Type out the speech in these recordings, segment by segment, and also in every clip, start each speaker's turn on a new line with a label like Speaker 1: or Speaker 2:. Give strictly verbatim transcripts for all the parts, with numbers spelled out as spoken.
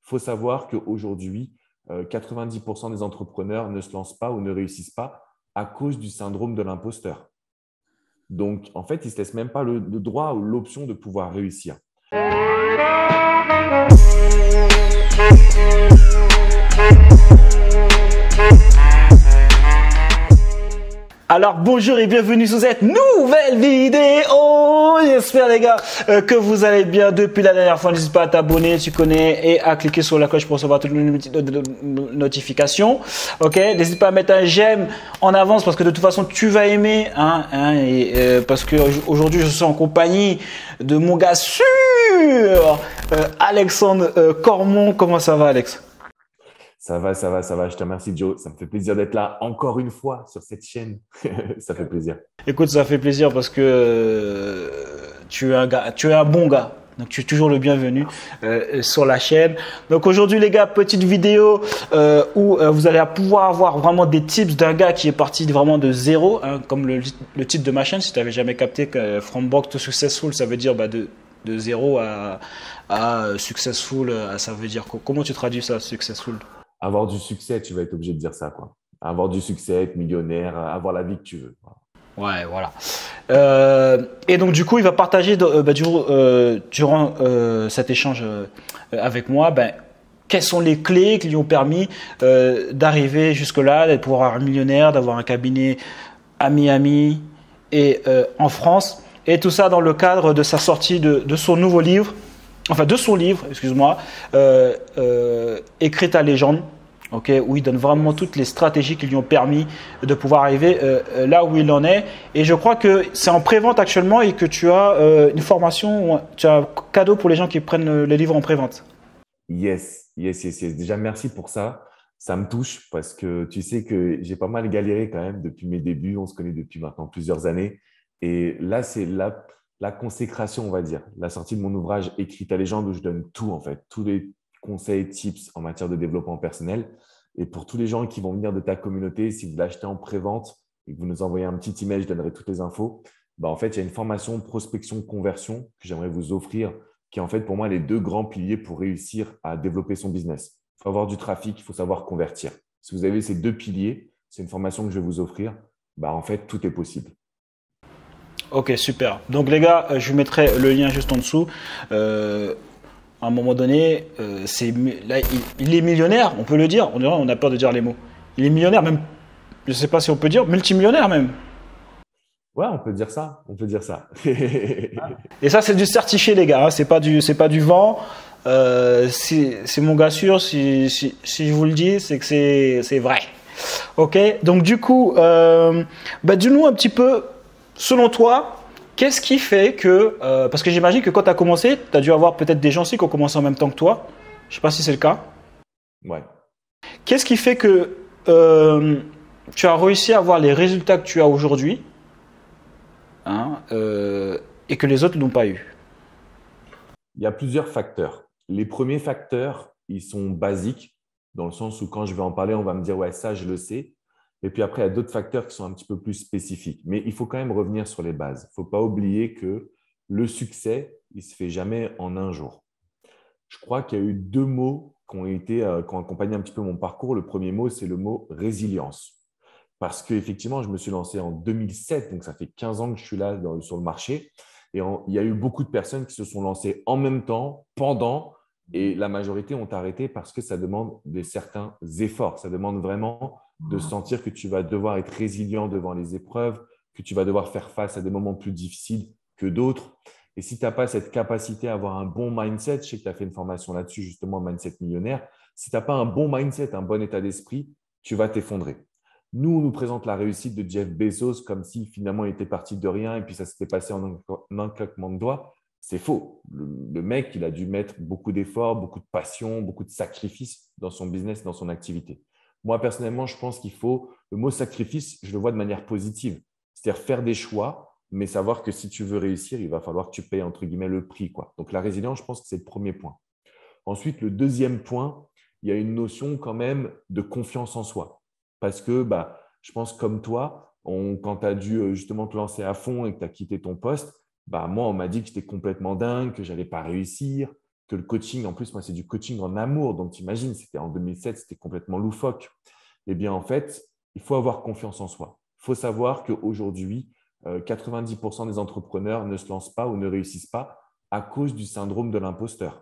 Speaker 1: faut savoir qu'aujourd'hui, euh, quatre-vingt-dix pour cent des entrepreneurs ne se lancent pas ou ne réussissent pas à cause du syndrome de l'imposteur. Donc, en fait, ils ne se laissent même pas le, le droit ou l'option de pouvoir réussir.
Speaker 2: Alors bonjour et bienvenue sur cette nouvelle vidéo. J'espère les gars euh, que vous allez bien depuis la dernière fois. N'hésite pas à t'abonner, tu connais, et à cliquer sur la cloche pour recevoir toutes les notifications. Ok, n'hésite pas à mettre un j'aime en avance parce que de toute façon tu vas aimer. Hein, hein, et, euh, parce que aujourd'hui je suis en compagnie de mon gars sûr, euh, Alexandre euh, Cormon. Comment ça va, Alex?
Speaker 1: Ça va, ça va, ça va. Je te remercie, Joe. Ça me fait plaisir d'être là encore une fois sur cette chaîne. Ça fait plaisir.
Speaker 2: Écoute, ça fait plaisir parce que euh, tu es un gars, tu es un bon gars. Donc, tu es toujours le bienvenu euh, sur la chaîne. Donc, aujourd'hui, les gars, petite vidéo euh, où euh, vous allez pouvoir avoir vraiment des tips d'un gars qui est parti vraiment de zéro, hein, comme le, le titre de ma chaîne. Si tu n'avais jamais capté que From Broke to Successful, ça veut dire bah, de, de zéro à, à successful. Ça veut dire comment tu traduis ça, successful?
Speaker 1: Avoir du succès, tu vas être obligé de dire ça, quoi. Avoir du succès, être millionnaire, avoir la vie que tu veux.
Speaker 2: Ouais, voilà. Euh, et donc, du coup, il va partager euh, bah, durant, euh, durant euh, cet échange euh, avec moi, ben, quelles sont les clés qui lui ont permis euh, d'arriver jusque-là, d'être pouvoir être millionnaire, d'avoir un cabinet à Miami et euh, en France. Et tout ça dans le cadre de sa sortie de, de son nouveau livre. Enfin, de son livre, excuse-moi, euh, euh, Écris ta légende, okay, où il donne vraiment toutes les stratégies qui lui ont permis de pouvoir arriver euh, là où il en est. Et je crois que c'est en prévente actuellement et que tu as euh, une formation, tu as un cadeau pour les gens qui prennent les livres en prévente.
Speaker 1: Yes, yes, yes, yes. Déjà, merci pour ça. Ça me touche parce que tu sais que j'ai pas mal galéré quand même depuis mes débuts. On se connaît depuis maintenant plusieurs années. Et là, c'est la, la consécration, on va dire. La sortie de mon ouvrage Écris ta légende où je donne tout, en fait. Tous les conseils, tips en matière de développement personnel. Et pour tous les gens qui vont venir de ta communauté, si vous l'achetez en pré-vente et que vous nous envoyez un petit email, je donnerai toutes les infos. Bah, en fait, il y a une formation prospection conversion que j'aimerais vous offrir qui est en fait pour moi les deux grands piliers pour réussir à développer son business. Il faut avoir du trafic, il faut savoir convertir. Si vous avez ces deux piliers, c'est une formation que je vais vous offrir. Bah, en fait, tout est possible.
Speaker 2: Ok, super. Donc les gars, je vous mettrai le lien juste en dessous. Euh, à un moment donné, euh, c'est, là, il, il est millionnaire, on peut le dire. On, on a peur de dire les mots. Il est millionnaire, même, je ne sais pas si on peut dire, multimillionnaire même.
Speaker 1: Ouais, on peut dire ça. On peut dire ça.
Speaker 2: Et ça, c'est du certifié, les gars. Hein. C'est pas du, c'est pas du vent. Euh, c'est, c'est mon gars sûr. Si, si, si je vous le dis, c'est que c'est, c'est vrai. Ok. Donc du coup, euh, bah, dis-nous un petit peu. Selon toi, qu'est-ce qui fait que… Euh, parce que j'imagine que quand tu as commencé, tu as dû avoir peut-être des gens aussi qui ont commencé en même temps que toi. Je ne sais pas si c'est le cas.
Speaker 1: Ouais.
Speaker 2: Qu'est-ce qui fait que euh, tu as réussi à avoir les résultats que tu as aujourd'hui, hein, euh, et que les autres ne l'ont pas eu?
Speaker 1: Il y a plusieurs facteurs. Les premiers facteurs, ils sont basiques, dans le sens où quand je vais en parler, on va me dire « ouais, ça, je le sais ». Et puis après, il y a d'autres facteurs qui sont un petit peu plus spécifiques. Mais il faut quand même revenir sur les bases. Il ne faut pas oublier que le succès, il ne se fait jamais en un jour. Je crois qu'il y a eu deux mots qui ont, été, euh, qui ont accompagné un petit peu mon parcours. Le premier mot, c'est le mot résilience. Parce qu'effectivement, je me suis lancé en deux mille sept, donc ça fait quinze ans que je suis là dans, sur le marché. Et en, il y a eu beaucoup de personnes qui se sont lancées en même temps, pendant, et la majorité ont arrêté parce que ça demande de certains efforts. Ça demande vraiment de sentir que tu vas devoir être résilient devant les épreuves, que tu vas devoir faire face à des moments plus difficiles que d'autres. Et si tu n'as pas cette capacité à avoir un bon mindset, je sais que tu as fait une formation là-dessus, justement, mindset millionnaire. Si tu n'as pas un bon mindset, un bon état d'esprit, tu vas t'effondrer. Nous, on nous présente la réussite de Jeff Bezos comme si finalement il était parti de rien et puis ça s'était passé en un claquement de doigts. C'est faux. Le, le mec, il a dû mettre beaucoup d'efforts, beaucoup de passion, beaucoup de sacrifices dans son business, dans son activité. Moi, personnellement, je pense qu'il faut… Le mot sacrifice, je le vois de manière positive. C'est-à-dire faire des choix, mais savoir que si tu veux réussir, il va falloir que tu payes entre guillemets le prix, quoi. Donc, la résilience, je pense que c'est le premier point. Ensuite, le deuxième point, il y a une notion quand même de confiance en soi. Parce que bah, je pense comme toi, on, quand tu as dû justement te lancer à fond et que tu as quitté ton poste, bah, moi, on m'a dit que j'étais complètement dingue, que je n'allais pas réussir, que le coaching, en plus, moi, c'est du coaching en amour. Donc, tu imagines, c'était en deux mille sept, c'était complètement loufoque. Eh bien, en fait, il faut avoir confiance en soi. Il faut savoir qu'aujourd'hui, euh, quatre-vingt-dix pour cent des entrepreneurs ne se lancent pas ou ne réussissent pas à cause du syndrome de l'imposteur.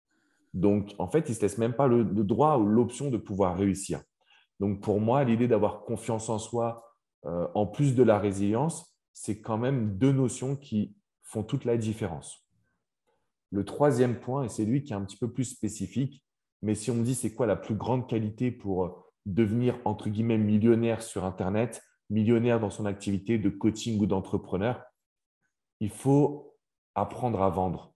Speaker 1: Donc, en fait, ils ne se laissent même pas le, le droit ou l'option de pouvoir réussir. Donc, pour moi, l'idée d'avoir confiance en soi, euh, en plus de la résilience, c'est quand même deux notions qui font toute la différence. Le troisième point, et c'est lui qui est un petit peu plus spécifique, mais si on me dit c'est quoi la plus grande qualité pour devenir, entre guillemets, millionnaire sur Internet, millionnaire dans son activité de coaching ou d'entrepreneur, il faut apprendre à vendre.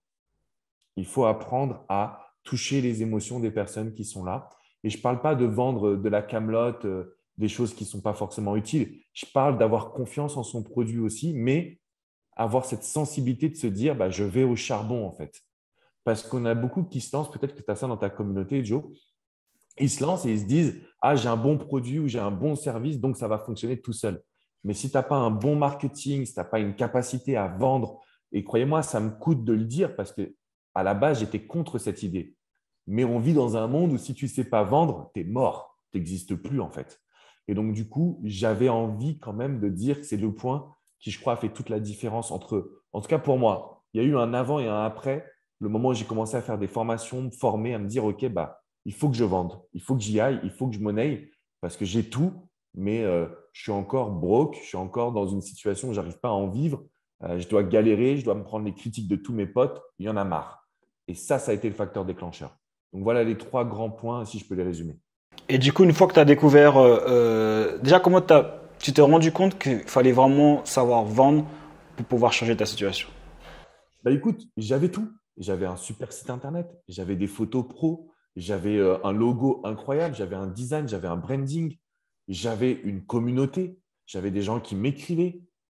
Speaker 1: Il faut apprendre à toucher les émotions des personnes qui sont là. Et je ne parle pas de vendre de la camelote, euh, des choses qui ne sont pas forcément utiles. Je parle d'avoir confiance en son produit aussi, mais avoir cette sensibilité de se dire bah, je vais au charbon en fait. Parce qu'on a beaucoup qui se lancent, peut-être que tu as ça dans ta communauté, Joe, ils se lancent et ils se disent ah, j'ai un bon produit ou j'ai un bon service, donc ça va fonctionner tout seul. Mais si tu n'as pas un bon marketing, si tu n'as pas une capacité à vendre, et croyez-moi, ça me coûte de le dire parce que à la base, j'étais contre cette idée. Mais on vit dans un monde où si tu ne sais pas vendre, tu es mort, tu n'existes plus en fait. Et donc, du coup, j'avais envie quand même de dire que c'est le point qui, je crois, a fait toute la différence entre, en tout cas pour moi, il y a eu un avant et un après, le moment où j'ai commencé à faire des formations, me former, à me dire, OK, bah, il faut que je vende, il faut que j'y aille, il faut que je monnaie parce que j'ai tout, mais euh, je suis encore broke, je suis encore dans une situation où je n'arrive pas à en vivre, euh, je dois galérer, je dois me prendre les critiques de tous mes potes, il y en a marre. Et ça, ça a été le facteur déclencheur. Donc voilà les trois grands points, si je peux les résumer.
Speaker 2: Et du coup, une fois que tu as découvert, euh, euh, déjà comment t'as, tu t'es rendu compte qu'il fallait vraiment savoir vendre pour pouvoir changer ta situation?
Speaker 1: Bah écoute, j'avais tout. J'avais un super site internet, j'avais des photos pro, j'avais euh, un logo incroyable, j'avais un design, j'avais un branding, j'avais une communauté, j'avais des gens qui m'écrivaient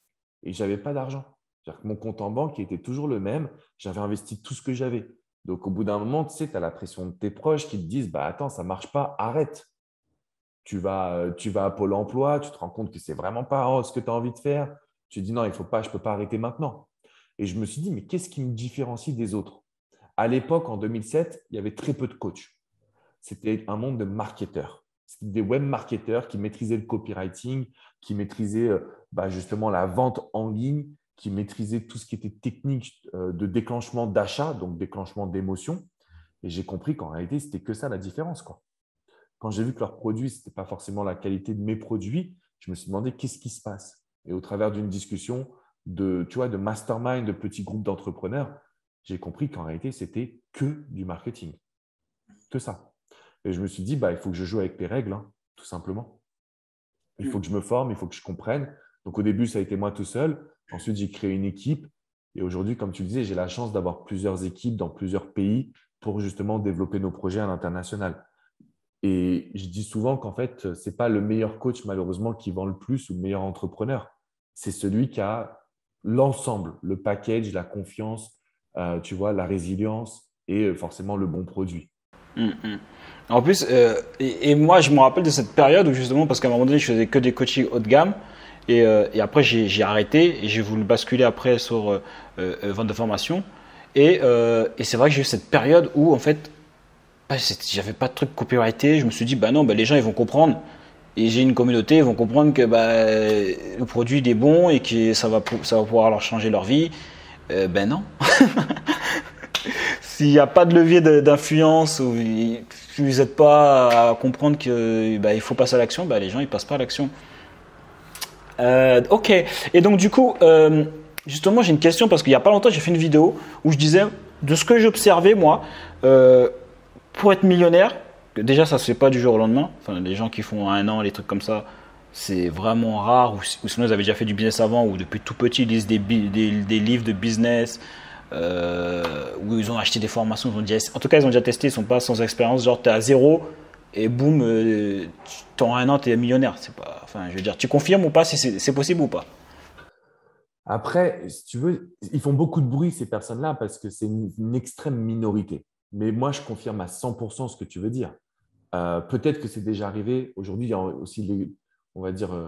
Speaker 1: et j'avais pas d'argent. C'est-à-dire que mon compte en banque était toujours le même, j'avais investi tout ce que j'avais. Donc au bout d'un moment, tu sais, tu as la pression de tes proches qui te disent bah attends, ça marche pas, arrête. Tu vas, euh, tu vas à Pôle emploi, tu te rends compte que c'est vraiment pas oh, ce que tu as envie de faire. Tu te dis non, il faut pas, je peux pas arrêter maintenant. Et je me suis dit, mais qu'est-ce qui me différencie des autres? À l'époque, en deux mille sept, il y avait très peu de coachs. C'était un monde de marketeurs. C'était des web marketeurs qui maîtrisaient le copywriting, qui maîtrisaient euh, bah, justement la vente en ligne, qui maîtrisaient tout ce qui était technique euh, de déclenchement d'achat, donc déclenchement d'émotions. Et j'ai compris qu'en réalité, c'était que ça la différence, quoi. Quand j'ai vu que leurs produits, ce n'était pas forcément la qualité de mes produits, je me suis demandé qu'est-ce qui se passe. Et au travers d'une discussion de, tu vois, de mastermind, de petits groupes d'entrepreneurs, j'ai compris qu'en réalité, c'était que du marketing, que ça. Et je me suis dit, bah, il faut que je joue avec les règles, hein, tout simplement. Il faut que je me forme, il faut que je comprenne. Donc, au début, ça a été moi tout seul. Ensuite, j'ai créé une équipe. Et aujourd'hui, comme tu le disais, j'ai la chance d'avoir plusieurs équipes dans plusieurs pays pour justement développer nos projets à l'international. Et je dis souvent qu'en fait, ce n'est pas le meilleur coach, malheureusement, qui vend le plus ou le meilleur entrepreneur. C'est celui qui a l'ensemble, le package, la confiance, euh, tu vois, la résilience et forcément le bon produit.
Speaker 2: Mm, mm. En plus, euh, et, et moi, je me rappelle de cette période où justement, parce qu'à un moment donné, je faisais que des coachings haut de gamme, et, euh, et après, j'ai, j'ai arrêté et j'ai voulu basculer après sur euh, euh, vente de formation. Et, euh, et c'est vrai que j'ai eu cette période où, en fait, bah, c'est- j'avais pas de truc copyrighté. Je me suis dit, bah non, bah, les gens, ils vont comprendre. Et j'ai une communauté, ils vont comprendre que bah, le produit il est bon et que ça va, pou- ça va pouvoir leur changer leur vie. Euh, ben non. S'il n'y a pas de levier de- d'influence ou il- si vous n'êtes pas à comprendre que bah, il faut passer à l'action, bah, les gens ils passent pas à l'action. Euh, ok. Et donc du coup, euh, justement, j'ai une question parce qu'il n'y a pas longtemps, j'ai fait une vidéo où je disais de ce que j'observais moi, euh, pour être millionnaire, que déjà ça se fait pas du jour au lendemain. Enfin, les gens qui font un an, les trucs comme ça, c'est vraiment rare. Ou, ou sinon ils avaient déjà fait du business avant, ou depuis tout petit ils lisent des, bi- des, des livres de business, euh, où ils ont acheté des formations. Ils ont déjà, en tout cas, ils ont déjà testé, ils sont pas sans expérience. Genre, tu es à zéro et boum, euh, tu- en un an, tu es millionnaire. C'est pas, enfin, je veux dire, tu confirmes ou pas si c'est c'est possible ou pas?
Speaker 1: Après, si tu veux, ils font beaucoup de bruit, ces personnes-là, parce que c'est une, une extrême minorité. Mais moi, je confirme à cent pour cent ce que tu veux dire. Euh, peut-être que c'est déjà arrivé. Aujourd'hui, il y a aussi, les, on va dire, euh,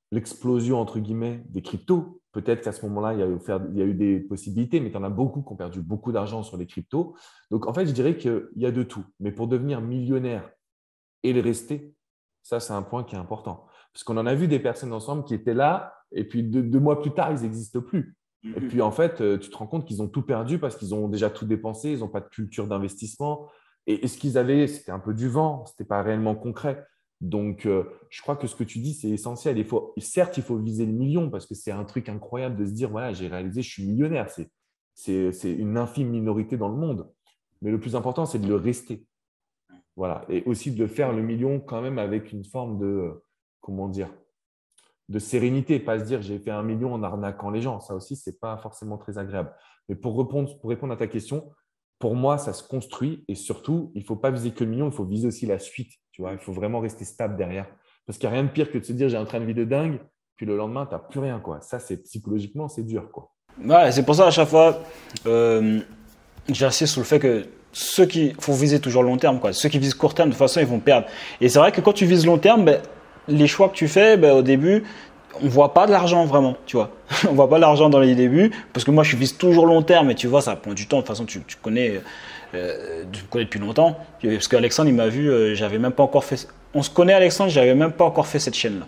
Speaker 1: l'explosion, entre guillemets, des cryptos. Peut-être qu'à ce moment-là, il y a eu, faire- il y a eu des possibilités, mais tu en as beaucoup qui ont perdu beaucoup d'argent sur les cryptos. Donc, en fait, je dirais qu'il y a de tout. Mais pour devenir millionnaire et le rester, ça, c'est un point qui est important. Parce qu'on en a vu des personnes ensemble qui étaient là, et puis deux, deux mois plus tard, ils n'existent plus. Et puis, en fait, euh, tu te rends compte qu'ils ont tout perdu parce qu'ils ont déjà tout dépensé, ils n'ont pas de culture d'investissement. Et, et ce qu'ils avaient, c'était un peu du vent, ce n'était pas réellement concret. Donc, euh, je crois que ce que tu dis, c'est essentiel. Il faut, certes, il faut viser le million parce que c'est un truc incroyable de se dire, voilà, j'ai réalisé, je suis millionnaire. C'est, c'est, c'est une infime minorité dans le monde. Mais le plus important, c'est de le rester. Voilà. Et aussi de faire le million quand même avec une forme de, euh, comment dire, de sérénité, pas se dire j'ai fait un million en arnaquant les gens. Ça aussi, ce n'est pas forcément très agréable. Mais pour répondre, pour répondre à ta question, pour moi, ça se construit et surtout, il ne faut pas viser que le million, il faut viser aussi la suite. Tu vois, il faut vraiment rester stable derrière. Parce qu'il n'y a rien de pire que de se dire j'ai un train de vie de dingue, puis le lendemain, tu n'as plus rien. Quoi. Ça, c'est psychologiquement, c'est dur. Quoi.
Speaker 2: Ouais, c'est pour ça à chaque fois, euh, j'insiste sur le fait que ceux qui faut viser toujours long terme, quoi. Ceux qui visent court terme, de toute façon, ils vont perdre. Et c'est vrai que quand tu vises long terme, ben, les choix que tu fais, ben, au début, on voit pas de l'argent vraiment, tu vois. On voit pas de l'argent dans les débuts, parce que moi, je vise toujours long terme, et tu vois, ça prend du temps. De toute façon, tu, tu connais, euh, tu me connais depuis longtemps. Parce qu'Alexandre, il m'a vu, euh, j'avais même pas encore fait. On se connaît, Alexandre, j'avais même pas encore fait cette chaîne-là.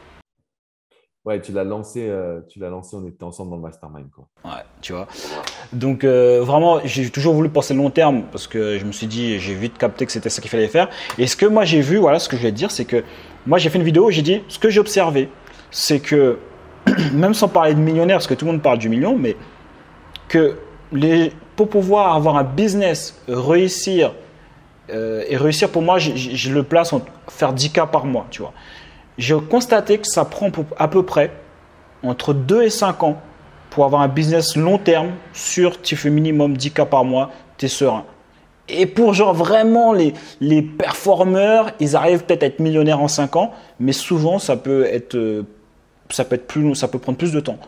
Speaker 1: Ouais, tu l'as lancé, euh, tu l'as lancé, on était ensemble dans le mastermind. Quoi.
Speaker 2: Ouais, tu vois. Donc euh, vraiment, j'ai toujours voulu penser long terme parce que je me suis dit, j'ai vite capté que c'était ça qu'il fallait faire. Et ce que moi j'ai vu, voilà, ce que je vais te dire, c'est que moi j'ai fait une vidéo où j'ai dit, ce que j'ai observé, c'est que même sans parler de millionnaire, parce que tout le monde parle du million, mais que les, pour pouvoir avoir un business, réussir, euh, et réussir pour moi, je, je le place en faire dix K par mois, tu vois. J'ai constaté que ça prend à peu près entre deux et cinq ans pour avoir un business long terme sur, tu fais minimum dix K par mois, tu es serein. Et pour genre vraiment les, les performeurs, ils arrivent peut-être à être millionnaires en cinq ans, mais souvent ça peut être, euh, ça peut être plus long, ça peut prendre plus de temps.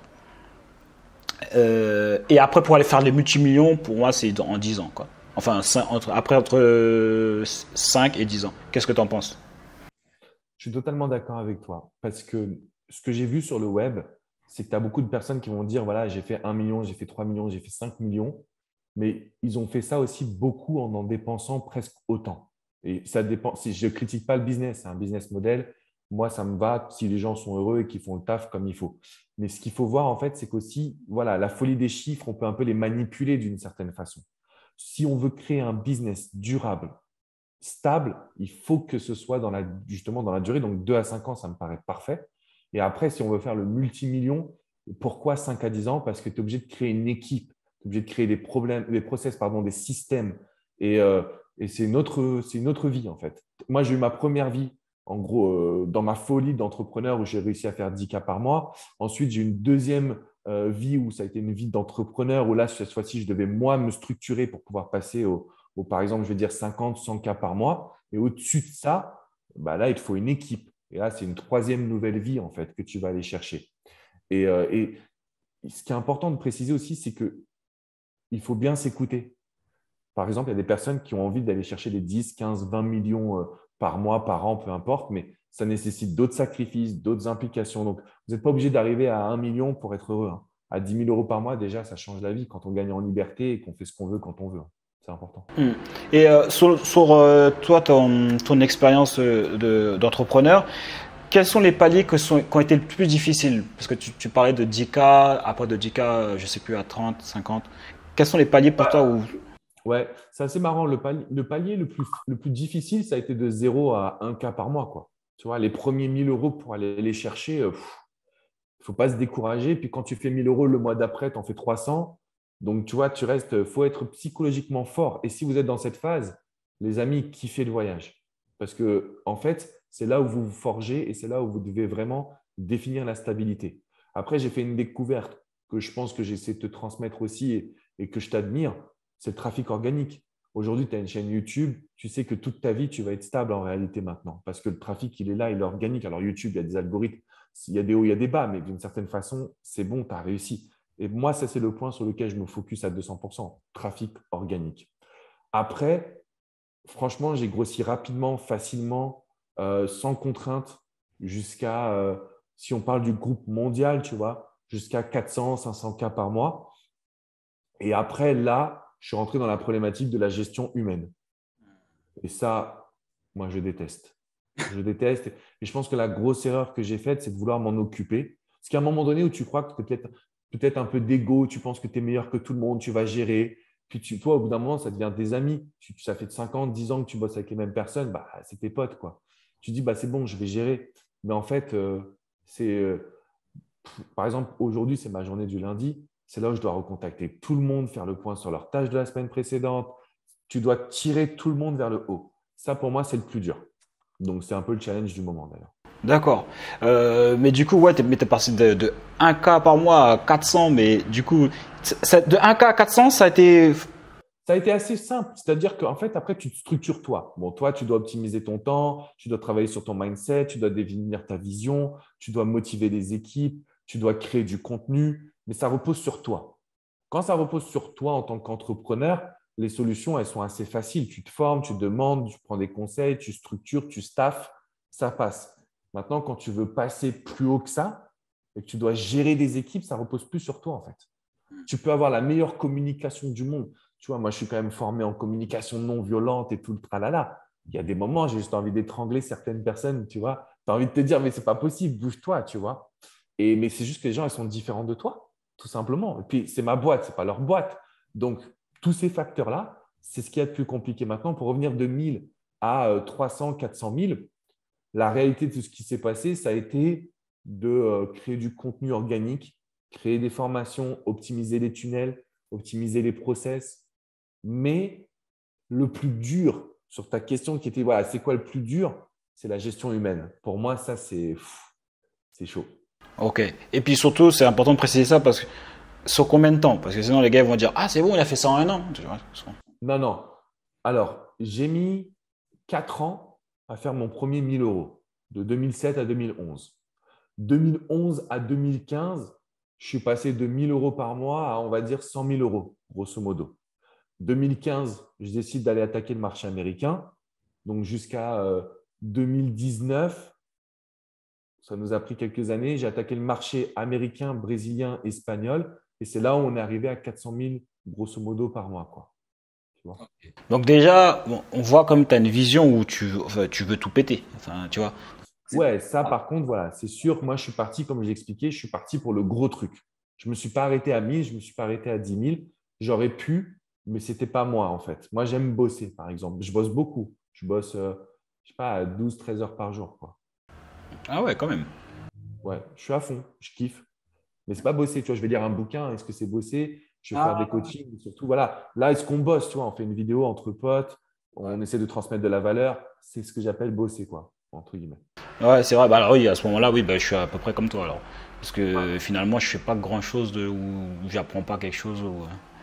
Speaker 2: Euh, et après pour aller faire les multimillions, pour moi c'est en dix ans quoi. Enfin entre, après entre cinq et dix ans. Qu'est-ce que tu en penses?
Speaker 1: Je suis totalement d'accord avec toi parce que ce que j'ai vu sur le web, c'est que tu as beaucoup de personnes qui vont dire voilà, j'ai fait un million, j'ai fait trois millions, j'ai fait cinq millions, mais ils ont fait ça aussi beaucoup en en dépensant presque autant. Et ça dépend. Si je ne critique pas le business, c'est un business model. Moi, ça me va si les gens sont heureux et qu'ils font le taf comme il faut. Mais ce qu'il faut voir, en fait, c'est qu'aussi, voilà, la folie des chiffres, on peut un peu les manipuler d'une certaine façon. Si on veut créer un business durable, stable, il faut que ce soit dans la, justement dans la durée. Donc, deux à cinq ans, ça me paraît parfait. Et après, si on veut faire le multimillion, pourquoi cinq à dix ans? Parce que tu es obligé de créer une équipe, tu es obligé de créer des problèmes, des process, pardon, des systèmes. Et, euh, et c'est une autre, c'est une autre vie, en fait. Moi, j'ai eu ma première vie, en gros, euh, dans ma folie d'entrepreneur où j'ai réussi à faire dix K par mois. Ensuite, j'ai eu une deuxième euh, vie où ça a été une vie d'entrepreneur où là, cette fois-ci, je devais moi me structurer pour pouvoir passer au, ou par exemple, je vais dire cinquante, cent K par mois. Et au-dessus de ça, bah là, il te faut une équipe. Et là, c'est une troisième nouvelle vie, en fait, que tu vas aller chercher. Et, euh, et ce qui est important de préciser aussi, c'est qu'il faut bien s'écouter. Par exemple, il y a des personnes qui ont envie d'aller chercher des dix, quinze, vingt millions euh, par mois, par an, peu importe, mais ça nécessite d'autres sacrifices, d'autres implications. Donc, vous n'êtes pas obligé d'arriver à un million pour être heureux. Hein. À dix mille euros par mois, déjà, ça change la vie quand on gagne en liberté et qu'on fait ce qu'on veut quand on veut. C'est important.
Speaker 2: Hmm. Et euh, sur, sur euh, toi, ton, ton expérience euh, de- d'entrepreneur, quels sont les paliers que sont- qui ont été le plus difficiles? Parce que tu, tu parlais de dix K, après de dix K, euh, je ne sais plus, à trente, cinquante. Quels sont les paliers pour toi où...
Speaker 1: Ouais, c'est assez marrant. Le palier, le palier le plus, le plus difficile, ça a été de zéro à un K par mois, quoi. Tu vois, les premiers mille euros pour aller les chercher, il ne faut pas se décourager. Puis quand tu fais mille euros le mois d'après, tu en fais trois cents. Donc, tu vois, tu restes, faut être psychologiquement fort. Et si vous êtes dans cette phase, les amis, kiffez le voyage. Parce que, en fait, c'est là où vous vous forgez et c'est là où vous devez vraiment définir la stabilité. Après, j'ai fait une découverte que je pense que j'essaie de te transmettre aussi et, et que je t'admire, c'est le trafic organique. Aujourd'hui, tu as une chaîne YouTube, tu sais que toute ta vie, tu vas être stable en réalité maintenant parce que le trafic, il est là, il est organique. Alors, YouTube, il y a des algorithmes, il y a des hauts, il y a des bas, mais d'une certaine façon, c'est bon, tu as réussi. Et moi, ça, c'est le point sur lequel je me focus à deux cents pour cent, trafic organique. Après, franchement, j'ai grossi rapidement, facilement, euh, sans contrainte, jusqu'à euh, si on parle du groupe mondial, tu vois, jusqu'à quatre cents, cinq cents cas par mois. Et après, là, je suis rentré dans la problématique de la gestion humaine. Et ça, moi, je déteste. Je déteste. Et je pense que la grosse erreur que j'ai faite, c'est de vouloir m'en occuper. Parce qu'à un moment donné où tu crois que tu es peut-être peut-être un peu d'ego, tu penses que tu es meilleur que tout le monde, tu vas gérer. Puis tu, toi, au bout d'un moment, ça devient des amis. Tu, ça fait cinq ans, dix ans que tu bosses avec les mêmes personnes, bah, c'est tes potes, quoi. Tu dis, bah, c'est bon, je vais gérer. Mais en fait, euh, c'est, euh, par exemple, aujourd'hui, c'est ma journée du lundi. C'est là où je dois recontacter tout le monde, faire le point sur leurs tâches de la semaine précédente. Tu dois tirer tout le monde vers le haut. Ça, pour moi, c'est le plus dur. Donc, c'est un peu le challenge du moment d'ailleurs.
Speaker 2: D'accord. Euh, mais du coup, ouais, t'es, mais t'es passé de, de un cas par mois à quatre cents, mais du coup, ça- de un cas à quatre cents, ça a été.
Speaker 1: Ça a été assez simple. C'est-à-dire qu'en fait, après, tu te structures toi. Bon, toi, tu dois optimiser ton temps, tu dois travailler sur ton mindset, tu dois définir ta vision, tu dois motiver les équipes, tu dois créer du contenu, mais ça repose sur toi. Quand ça repose sur toi en tant qu'entrepreneur, les solutions, elles sont assez faciles. Tu te formes, tu demandes, tu prends des conseils, tu structures, tu staffes, ça passe. Maintenant, quand tu veux passer plus haut que ça et que tu dois gérer des équipes, ça repose plus sur toi en fait. Tu peux avoir la meilleure communication du monde. Tu vois, moi, je suis quand même formé en communication non violente et tout le tralala. Il y a des moments, j'ai juste envie d'étrangler certaines personnes, tu vois. Tu as envie de te dire, mais c'est pas possible, bouge-toi, tu vois. Et, mais c'est juste que les gens, ils sont différents de toi, tout simplement. Et puis, c'est ma boîte, c'est pas leur boîte. Donc, tous ces facteurs-là, c'est ce qui est le plus compliqué maintenant. Pour revenir de mille à euh, trois cents, quatre cent mille, la réalité de ce qui s'est passé, ça a été de euh, créer du contenu organique, créer des formations, optimiser les tunnels, optimiser les process. Mais le plus dur sur ta question qui était, voilà, c'est quoi le plus dur? C'est la gestion humaine. Pour moi, ça, c'est c'est chaud.
Speaker 2: Ok. Et puis surtout, c'est important de préciser ça parce que sur combien de temps? Parce que sinon, les gars vont dire, ah, c'est bon, il a fait ça en un an. Tu vois.
Speaker 1: Non, non. Alors, j'ai mis quatre ans à faire mon premier mille euros, de deux mille sept à deux mille onze. deux mille onze à deux mille quinze, je suis passé de mille euros par mois à, on va dire, cent mille euros, grosso modo. deux mille quinze, je décide d'aller attaquer le marché américain. Donc, jusqu'à euh, deux mille dix-neuf, ça nous a pris quelques années. J'ai attaqué le marché américain, brésilien, espagnol. Et c'est là où on est arrivé à quatre cent mille, grosso modo, par mois, quoi. Tu vois.
Speaker 2: Donc déjà, bon, on voit comme tu as une vision où tu, enfin, tu veux tout péter. Enfin, tu vois.
Speaker 1: Ouais, ça, par contre, voilà, c'est sûr. Moi, je suis parti, comme j'ai expliqué, je suis parti pour le gros truc. Je ne me suis pas arrêté à mille, je ne me suis pas arrêté à dix mille. J'aurais pu, mais ce n'était pas moi, en fait. Moi, j'aime bosser, par exemple. Je bosse beaucoup. Je bosse, euh, je sais pas, à douze, treize heures par jour, quoi.
Speaker 2: Ah ouais, quand même.
Speaker 1: Ouais, je suis à fond, je kiffe. Mais ce n'est pas bosser, tu vois. Je vais lire un bouquin, est-ce que c'est bosser? Je vais faire des
Speaker 2: Ah.
Speaker 1: coachings, surtout, voilà. Là, est-ce qu'on bosse, tu vois? On fait une vidéo entre potes, on essaie de transmettre de la valeur. C'est ce que j'appelle bosser, quoi, entre guillemets.
Speaker 2: Ouais, c'est vrai. Bah alors oui, à ce moment-là, oui, bah, je suis à peu près comme toi alors. Parce que finalement, je fais pas grand-chose de où j'apprends pas quelque chose. Ou...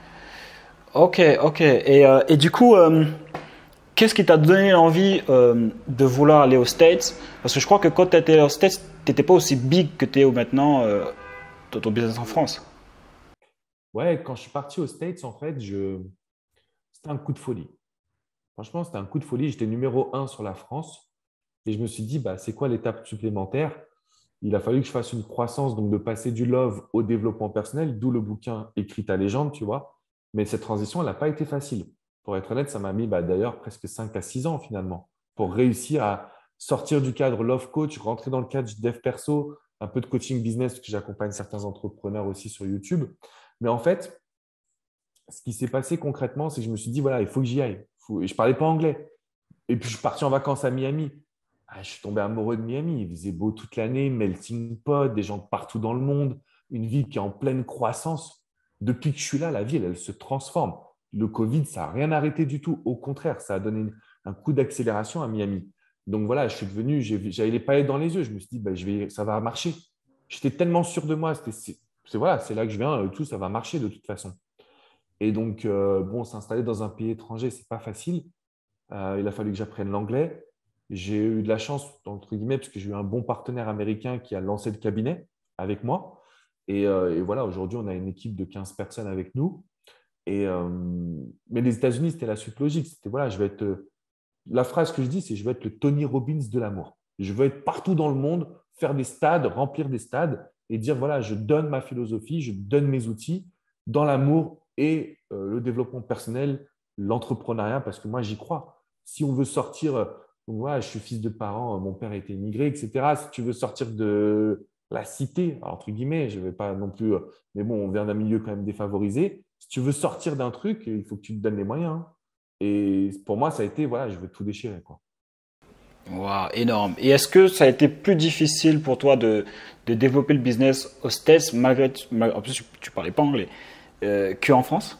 Speaker 2: Ok, ok. Et, euh, et du coup, euh, qu'est-ce qui t'a donné l'envie euh, de vouloir aller aux States? Parce que je crois que quand tu étais aux States, tu n'étais pas aussi big que tu es maintenant euh, dans ton business en France.
Speaker 1: Ouais, quand je suis parti aux States, en fait, je... c'était un coup de folie. Franchement, c'était un coup de folie. J'étais numéro un sur la France et je me suis dit, bah, c'est quoi l'étape supplémentaire? Il a fallu que je fasse une croissance, donc de passer du love au développement personnel, d'où le bouquin Écrit ta légende, tu vois. Mais cette transition, elle n'a pas été facile. Pour être honnête, ça m'a mis bah, d'ailleurs presque cinq à six ans finalement pour réussir à sortir du cadre love coach, rentrer dans le cadre du dev perso, un peu de coaching business, parce que j'accompagne certains entrepreneurs aussi sur YouTube. Mais en fait, ce qui s'est passé concrètement, c'est que je me suis dit, voilà, il faut que j'y aille. Faut... Et je ne parlais pas anglais. Et puis, je suis parti en vacances à Miami. Ah, je suis tombé amoureux de Miami. Il faisait beau toute l'année, melting pot, des gens de partout dans le monde, une ville qui est en pleine croissance. Depuis que je suis là, la ville, elle se transforme. Le Covid, ça n'a rien arrêté du tout. Au contraire, ça a donné un coup d'accélération à Miami. Donc voilà, je suis devenu, j'avais les paillettes dans les yeux. Je me suis dit, bah, je vais, ça va marcher. J'étais tellement sûr de moi. C'est voilà, c'est là que je viens. Tout, ça va marcher de toute façon. Et donc, euh, bon, s'installer dans un pays étranger, ce n'est pas facile. Euh, il a fallu que j'apprenne l'anglais. J'ai eu de la chance, entre guillemets, parce que j'ai eu un bon partenaire américain qui a lancé le cabinet avec moi. Et, euh, et voilà, aujourd'hui, on a une équipe de quinze personnes avec nous. Et, euh, mais les États-Unis, c'était la suite logique. C'était voilà, je vais être. La phrase que je dis, c'est je vais être le Tony Robbins de l'amour. Je veux être partout dans le monde, faire des stades, remplir des stades et dire, voilà, je donne ma philosophie, je donne mes outils dans l'amour et euh, le développement personnel, l'entrepreneuriat, parce que moi, j'y crois. Si on veut sortir, euh, donc voilà, je suis fils de parents, mon père était immigré, et cetera. Si tu veux sortir de la cité, entre guillemets, je ne vais pas non plus, euh, mais bon, on vient d'un milieu quand même défavorisé. Si tu veux sortir d'un truc, il faut que tu te donnes les moyens, hein. Et pour moi, ça a été, voilà, je veux tout déchirer, quoi.
Speaker 2: Waouh, énorme. Et est-ce que ça a été plus difficile pour toi de, de développer le business aux States, malgré, mal- en plus tu parlais pas anglais, euh, qu'en France?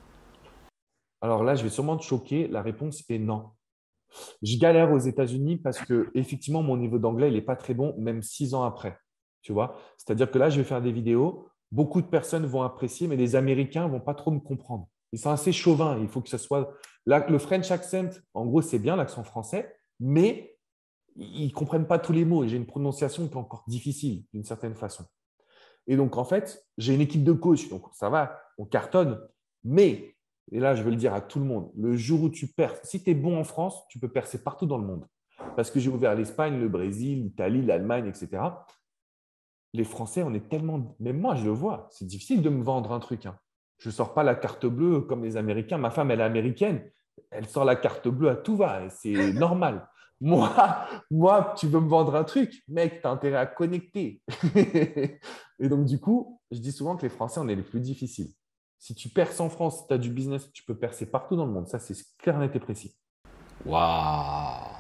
Speaker 1: Alors là, je vais sûrement te choquer. La réponse est non. Je galère aux États-Unis parce que effectivement, mon niveau d'anglais, il n'est pas très bon, même six ans après. Tu vois? C'est-à-dire que là, je vais faire des vidéos, beaucoup de personnes vont apprécier, mais les Américains ne vont pas trop me comprendre. Ils sont assez chauvins. Il faut que ce soit. Là, le French accent, en gros, c'est bien l'accent français, mais ils ne comprennent pas tous les mots et j'ai une prononciation qui est encore difficile d'une certaine façon. Et donc, en fait, j'ai une équipe de coach, donc ça va, on cartonne. Mais, et là, je veux le dire à tout le monde, le jour où tu perces, si tu es bon en France, tu peux percer partout dans le monde. Parce que j'ai ouvert l'Espagne, le Brésil, l'Italie, l'Allemagne, et cetera. Les Français, on est tellement… Même moi, je le vois, c'est difficile de me vendre un truc, hein. Je ne sors pas la carte bleue comme les Américains. Ma femme, elle est américaine. Elle sort la carte bleue à tout va. C'est normal. Moi, moi, tu veux me vendre un truc, mec, tu as intérêt à connecter. Et donc, du coup, je dis souvent que les Français, on est les plus difficiles. Si tu perces en France, tu as du business, tu peux percer partout dans le monde. Ça, c'est clair, net et précis.
Speaker 2: Waouh.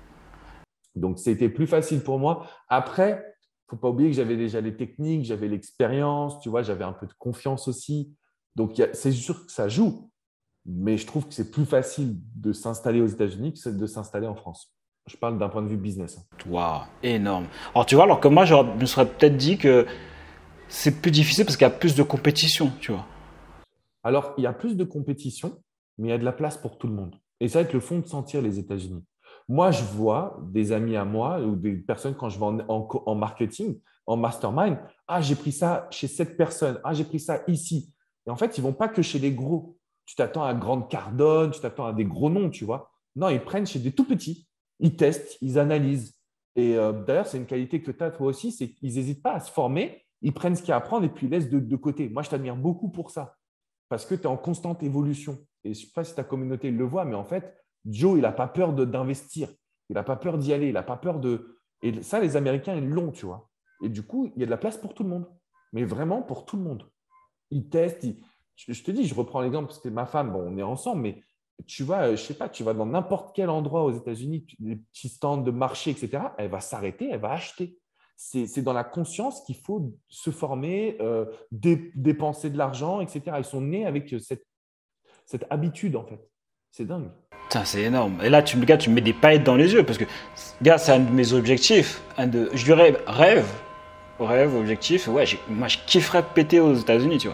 Speaker 1: Donc, c'était plus facile pour moi. Après, il ne faut pas oublier que j'avais déjà les techniques, j'avais l'expérience, tu vois, j'avais un peu de confiance aussi. Donc, c'est sûr que ça joue. Mais je trouve que c'est plus facile de s'installer aux États-Unis que de s'installer en France. Je parle d'un point de vue business, hein.
Speaker 2: Waouh, énorme. Alors tu vois, alors que moi, je me serais peut-être dit que c'est plus difficile parce qu'il y a plus de compétition, tu vois.
Speaker 1: Alors, il y a plus de compétition, mais il y a de la place pour tout le monde. Et ça va être le fond de sentir les États-Unis. Moi, je vois des amis à moi ou des personnes quand je vais en, en- en marketing, en mastermind. Ah, j'ai pris ça chez cette personne. Ah, j'ai pris ça ici. Et en fait, ils ne vont pas que chez les gros. Tu t'attends à Grande Cardone, tu t'attends à des gros noms, tu vois. Non, ils prennent chez des tout petits. Ils testent, ils analysent. Et euh, d'ailleurs, c'est une qualité que tu as toi aussi, c'est qu'ils n'hésitent pas à se former. Ils prennent ce qu'il y a à apprendre et puis ils laissent de, de côté. Moi, je t'admire beaucoup pour ça parce que tu es en constante évolution. Et je ne sais pas si ta communauté le voit, mais en fait, Joe, il n'a pas peur d'investir. Il n'a pas peur d'y aller. Il n'a pas peur de… Et ça, les Américains, ils l'ont, tu vois. Et du coup, il y a de la place pour tout le monde. Mais vraiment pour tout le monde. Ils testent. Ils… Je te dis, je reprends l'exemple parce que ma femme, bon, on est ensemble, mais tu vas, je ne sais pas, tu vas dans n'importe quel endroit aux États-Unis, des petits stands de marché, et cetera. Elle va s'arrêter, elle va acheter. C'est dans la conscience qu'il faut se former, euh, dé, dépenser de l'argent, et cetera. Ils sont nés avec cette, cette habitude, en fait. C'est dingue.
Speaker 2: Putain, c'est énorme. Et là, tu, gars, tu me mets des paillettes dans les yeux parce que, gars, c'est un de mes objectifs. Un de, je dirais rêve, rêve, objectif. Ouais, moi, je kifferais péter aux États-Unis, tu vois.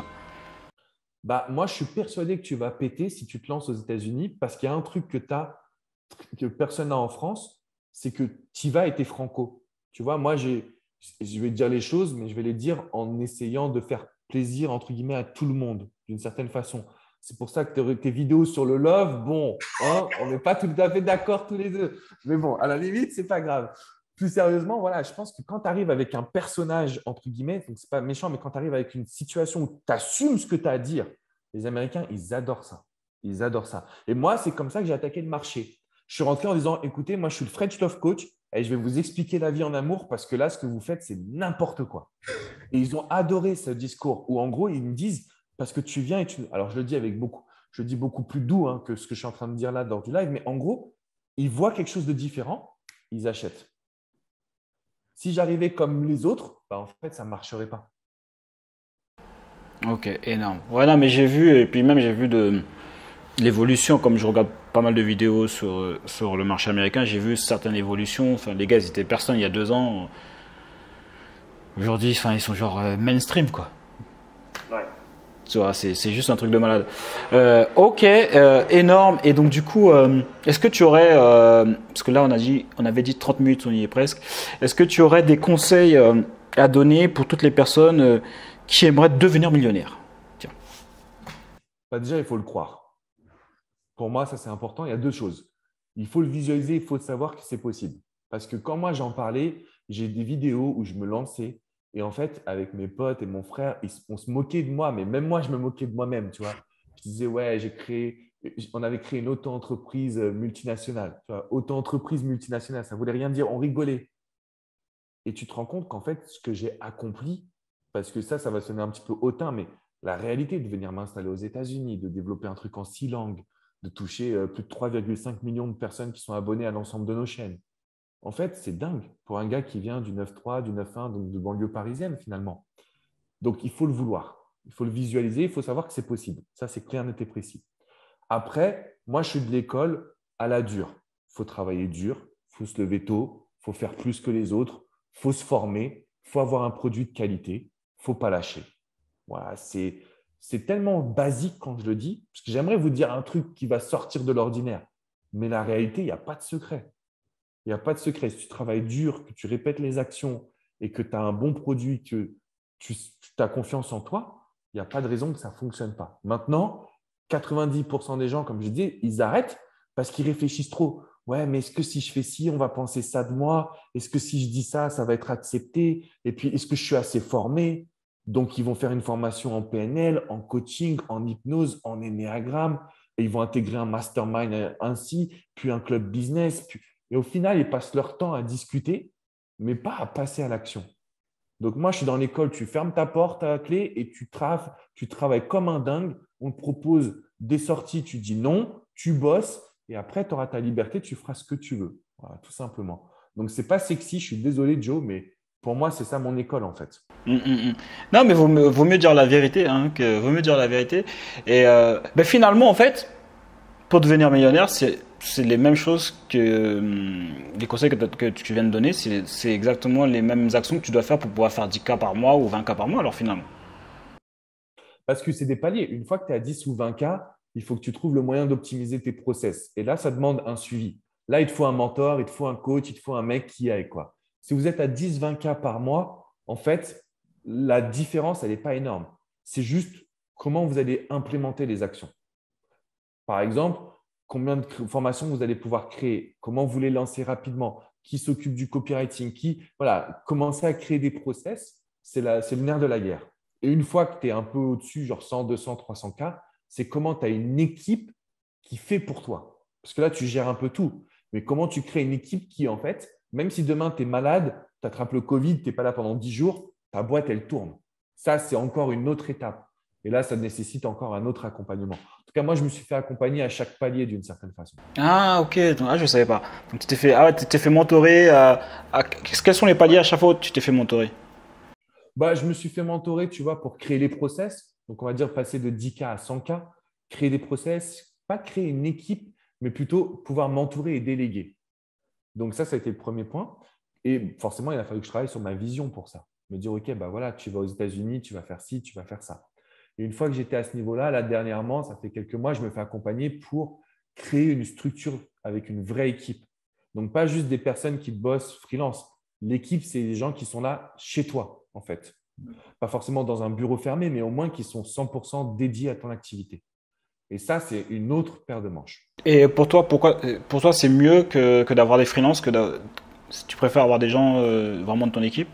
Speaker 1: Bah, moi, je suis persuadé que tu vas péter si tu te lances aux États-Unis parce qu'il y a un truc que tu as, que personne n'a en France, c'est que tu y vas et tu es franco. Tu vois, moi, j'ai, je vais te dire les choses, mais je vais les dire en essayant de faire plaisir, entre guillemets, à tout le monde, d'une certaine façon. C'est pour ça que tes vidéos sur le love, bon, hein, on n'est pas tout à fait d'accord tous les deux. Mais bon, à la limite, c'est pas grave. Plus sérieusement, voilà, je pense que quand tu arrives avec un personnage, entre guillemets, donc c'est pas méchant, mais quand tu arrives avec une situation où tu assumes ce que tu as à dire, les Américains, ils adorent ça. Ils adorent ça. Et moi, c'est comme ça que j'ai attaqué le marché. Je suis rentré en disant, écoutez, moi, je suis le French Love Coach et je vais vous expliquer la vie en amour parce que là, ce que vous faites, c'est n'importe quoi. Et ils ont adoré ce discours où, en gros, ils me disent, parce que tu viens et tu… Alors, je le dis avec beaucoup, je le dis beaucoup plus doux, hein, que ce que je suis en train de dire là dans du live, mais en gros, ils voient quelque chose de différent, ils achètent. Si j'arrivais comme les autres, bah, en fait, ça ne marcherait pas.
Speaker 2: Ok, énorme. Ouais, non, mais j'ai vu, et puis même j'ai vu de l'évolution, comme je regarde pas mal de vidéos sur, sur le marché américain, j'ai vu certaines évolutions. Enfin, les gars, ils étaient personne il y a deux ans. Aujourd'hui, enfin, ils sont genre euh, mainstream, quoi.
Speaker 1: Ouais.
Speaker 2: Tu vois, c'est c'est juste un truc de malade. Euh, ok, euh, énorme. Et donc, du coup, euh, est-ce que tu aurais, euh, parce que là, on a dit, on avait dit trente minutes, on y est presque. Est-ce que tu aurais des conseils euh, à donner pour toutes les personnes euh, qui aimeraient devenir millionnaires? Tiens.
Speaker 1: Bah, déjà, il faut le croire. Pour moi, ça, c'est important. Il y a deux choses. Il faut le visualiser, il faut savoir que c'est possible. Parce que quand moi, j'en parlais, j'ai des vidéos où je me lançais. Et en fait, avec mes potes et mon frère, ils- on se moquait de moi. Mais même moi, je me moquais de moi-même, tu vois. Je disais, ouais, j'ai créé, on avait créé une auto-entreprise multinationale. Tu vois, auto-entreprise multinationale, ça ne voulait rien dire. On rigolait. Et tu te rends compte qu'en fait, ce que j'ai accompli, parce que ça, ça va sonner un petit peu hautain, mais la réalité de venir m'installer aux États-Unis, de développer un truc en six langues, de toucher euh, plus de trois virgule cinq millions de personnes qui sont abonnées à l'ensemble de nos chaînes. En fait, c'est dingue pour un gars qui vient du neuf trois, du neuf un, donc de banlieue parisienne finalement. Donc, il faut le vouloir, il faut le visualiser, il faut savoir que c'est possible. Ça, c'est clair, net et précis. Après, moi, je suis de l'école à la dure. Il faut travailler dur, il faut se lever tôt, il faut faire plus que les autres, il faut se former, il faut avoir un produit de qualité, il ne faut pas lâcher. Voilà, c'est, c'est tellement basique quand je le dis, parce que j'aimerais vous dire un truc qui va sortir de l'ordinaire. Mais la réalité, il n'y a pas de secret. Il n'y a pas de secret. Si tu travailles dur, que tu répètes les actions et que tu as un bon produit, que tu, tu as confiance en toi, il n'y a pas de raison que ça ne fonctionne pas. Maintenant, quatre-vingt-dix pour cent des gens, comme je dis, ils arrêtent parce qu'ils réfléchissent trop. Ouais, mais est-ce que si je fais ci, on va penser ça de moi? Est-ce que si je dis ça, ça va être accepté? Et puis, est-ce que je suis assez formé? Donc, ils vont faire une formation en P N L, en coaching, en hypnose, en énéagramme, et ils vont intégrer un mastermind ainsi, puis un club business. Puis... Et au final, ils passent leur temps à discuter, mais pas à passer à l'action. Donc, moi, je suis dans l'école, tu fermes ta porte à la clé et tu, tra- tu travailles comme un dingue. On te propose des sorties, tu dis non, tu bosses et après, tu auras ta liberté, tu feras ce que tu veux. Voilà, tout simplement. Donc, ce n'est pas sexy, je suis désolé, Joe, mais pour moi, c'est ça mon école en fait.
Speaker 2: Hum, hum, hum. Non, mais vaut mieux, vaut mieux dire la vérité, hein, que vaut mieux dire la vérité. Et euh, ben finalement, en fait, pour devenir millionnaire, c'est c'est les mêmes choses que hum, les conseils que, que tu viens de donner. C'est c'est exactement les mêmes actions que tu dois faire pour pouvoir faire dix cas par mois ou vingt cas par mois. Alors finalement.
Speaker 1: Parce que c'est des paliers. Une fois que tu es à dix ou vingt cas, il faut que tu trouves le moyen d'optimiser tes process. Et là, ça demande un suivi. Là, il te faut un mentor, il te faut un coach, il te faut un mec qui aille quoi. Si vous êtes à dix, vingt cas par mois, en fait, la différence, elle n'est pas énorme. C'est juste comment vous allez implémenter les actions. Par exemple, combien de formations vous allez pouvoir créer, comment vous les lancer rapidement, qui s'occupe du copywriting, qui, voilà, commencer à créer des process, c'est le nerf de la guerre. Et une fois que tu es un peu au-dessus, genre cent, deux cents, trois cents cas, c'est comment tu as une équipe qui fait pour toi. Parce que là, tu gères un peu tout. Mais comment tu crées une équipe qui, en fait, même si demain tu es malade, tu attrapes le Covid, tu n'es pas là pendant dix jours, ta boîte, elle tourne. Ça, c'est encore une autre étape. Et là, ça nécessite encore un autre accompagnement. En tout cas, moi, je me suis fait accompagner à chaque palier d'une certaine façon.
Speaker 2: Ah, ok. Donc, ah, je savais pas. Donc tu t'es fait, ah, ouais, tu t'es fait mentorer. À, à- quels sont les paliers à chaque fois où tu t'es fait mentorer?
Speaker 1: Bah, je me suis fait mentorer, tu vois, pour créer les process. Donc, on va dire passer de dix cas à cent cas, créer des process, pas créer une équipe, mais plutôt pouvoir m'entourer et déléguer. Donc, ça, ça a été le premier point. Et forcément, il a fallu que je travaille sur ma vision pour ça. Me dire, OK, bah voilà, tu vas aux États-Unis, tu vas faire ci, tu vas faire ça. Et une fois que j'étais à ce niveau-là, là, dernièrement, ça fait quelques mois, je me fais accompagner pour créer une structure avec une vraie équipe. Donc, pas juste des personnes qui bossent freelance. L'équipe, c'est des gens qui sont là chez toi, en fait. Pas forcément dans un bureau fermé, mais au moins qui sont cent pour cent dédiés à ton activité. Et ça, c'est une autre paire de manches.
Speaker 2: Et pour toi, pourquoi, pour toi, c'est mieux que, que d'avoir des freelances, que d'a- si tu préfères avoir des gens euh, vraiment de ton équipe?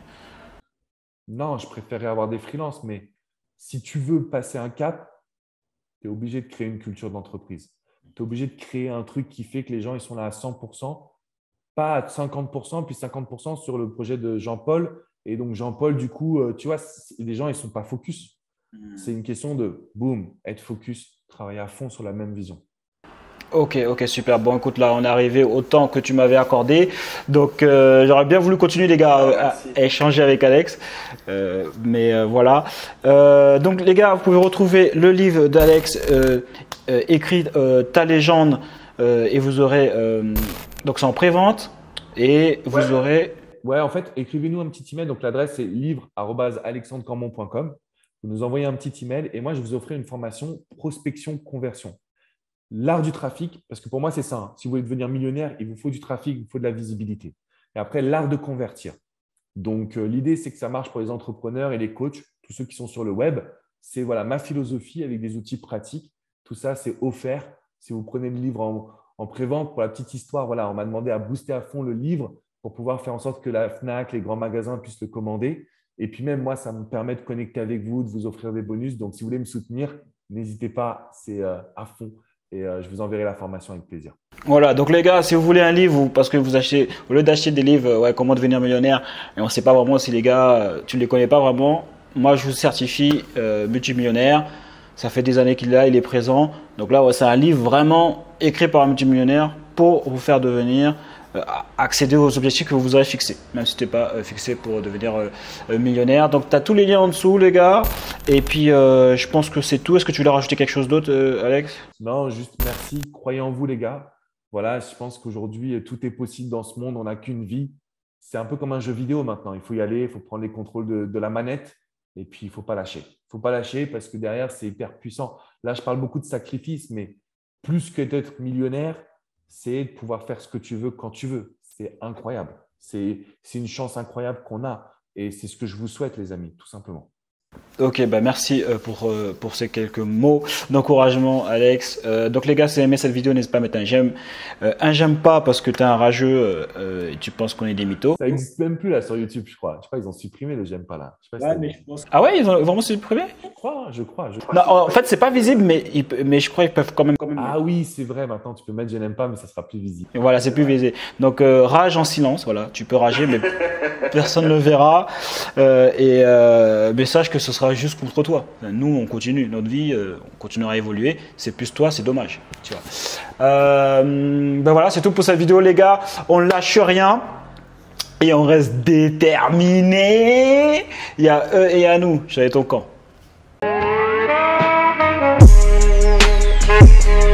Speaker 1: Non, je préférerais avoir des freelances, mais si tu veux passer un cap, tu es obligé de créer une culture d'entreprise. Tu es obligé de créer un truc qui fait que les gens ils sont là à cent pour cent, pas à cinquante pour cent, puis cinquante pour cent sur le projet de Jean-Paul. Et donc, Jean-Paul, du coup, euh, tu vois, les gens, ils ne sont pas focus. C'est une question de, boum, être focus, travailler à fond sur la même vision.
Speaker 2: Ok, ok, super. Bon, écoute, là, on est arrivé au temps que tu m'avais accordé. Donc, euh, j'aurais bien voulu continuer, les gars,
Speaker 1: Ah,
Speaker 2: à,
Speaker 1: merci.
Speaker 2: à échanger avec Alex. Euh, mais euh, voilà. Euh, donc, les gars, vous pouvez retrouver le livre d'Alex euh, euh, écrit euh, Ta légende euh, et vous aurez. Euh, donc, c'est en pré-vente et
Speaker 1: Ouais.
Speaker 2: vous aurez.
Speaker 1: Ouais, en fait, écrivez-nous un petit email. Donc, l'adresse, c'est livre arobase alexandre cormon point com. Vous nous envoyez un petit email et moi, je vous offrir une formation prospection conversion. L'art du trafic, parce que pour moi, c'est ça, hein. Si vous voulez devenir millionnaire, il vous faut du trafic, il vous faut de la visibilité. Et après, l'art de convertir. Donc, euh, l'idée, c'est que ça marche pour les entrepreneurs et les coachs, tous ceux qui sont sur le web. C'est voilà, ma philosophie avec des outils pratiques. Tout ça, c'est offert. Si vous prenez le livre en, en pré-vente, pour la petite histoire, voilà, on m'a demandé à booster à fond le livre. pour pouvoir faire en sorte que la Fnac, les grands magasins puissent le commander. Et puis même moi, ça me permet de connecter avec vous, de vous offrir des bonus. Donc, si vous voulez me soutenir, n'hésitez pas, c'est euh, à fond. Et euh, je vous enverrai la formation avec plaisir.
Speaker 2: Voilà, donc les gars, si vous voulez un livre, ou parce que vous achetez, au lieu d'acheter des livres, ouais, comment devenir millionnaire, et on ne sait pas vraiment si les gars, euh, tu ne les connais pas vraiment, moi je vous certifie euh, multimillionnaire. Ça fait des années qu'il est là, il est présent. Donc là, ouais, c'est un livre vraiment écrit par un multimillionnaire pour vous faire devenir, euh, accéder aux objectifs que vous vous aurez fixés, même si tu n'es pas euh, fixé pour devenir euh, euh, millionnaire. Donc tu as tous les liens en dessous, les gars. Et puis, euh, je pense que c'est tout. Est-ce que tu voulais rajouter quelque chose d'autre, euh, Alex?
Speaker 1: Non, juste merci. Croyez en vous, les gars. Voilà, je pense qu'aujourd'hui, tout est possible dans ce monde. On n'a qu'une vie. C'est un peu comme un jeu vidéo maintenant. Il faut y aller, il faut prendre les contrôles de, de la manette. Et puis, il ne faut pas lâcher. Il ne faut pas lâcher parce que derrière, c'est hyper puissant. Là, je parle beaucoup de sacrifice, mais plus que d'être millionnaire, c'est de pouvoir faire ce que tu veux quand tu veux. C'est incroyable. C'est une chance incroyable qu'on a. Et c'est ce que je vous souhaite, les amis, tout simplement.
Speaker 2: Ok, bah merci pour, pour ces quelques mots d'encouragement, Alex. Euh, donc les gars, si vous avez aimé cette vidéo, n'hésitez pas à mettre un j'aime. Euh, un j'aime pas parce que tu es un rageux euh, et tu penses qu'on est des mythos.
Speaker 1: Ça n'existe même plus là sur YouTube, je crois. Je crois qu'ils ont supprimé le j'aime pas là. Je sais pas
Speaker 2: ouais,
Speaker 1: si
Speaker 2: mais je pense... Ah ouais, ils ont vraiment supprimé?
Speaker 1: Je crois, je crois. Je crois.
Speaker 2: Non, en fait, c'est pas visible, mais, ils, mais je crois qu'ils peuvent quand même. Quand même...
Speaker 1: Ah oui, c'est vrai. Maintenant, tu peux mettre je n'aime pas, mais ça sera plus visible.
Speaker 2: Et voilà, c'est plus visible. Donc euh, rage en silence. Voilà, tu peux rager, mais personne ne le verra. Euh, et euh, mais sache que ce sera juste contre toi. Nous, on continue notre vie, euh, on continuera à évoluer. C'est plus toi, c'est dommage. Tu vois. Euh, ben voilà, c'est tout pour cette vidéo, les gars. On lâche rien et on reste déterminé. Il y a eux et à nous. J'avais ton camp.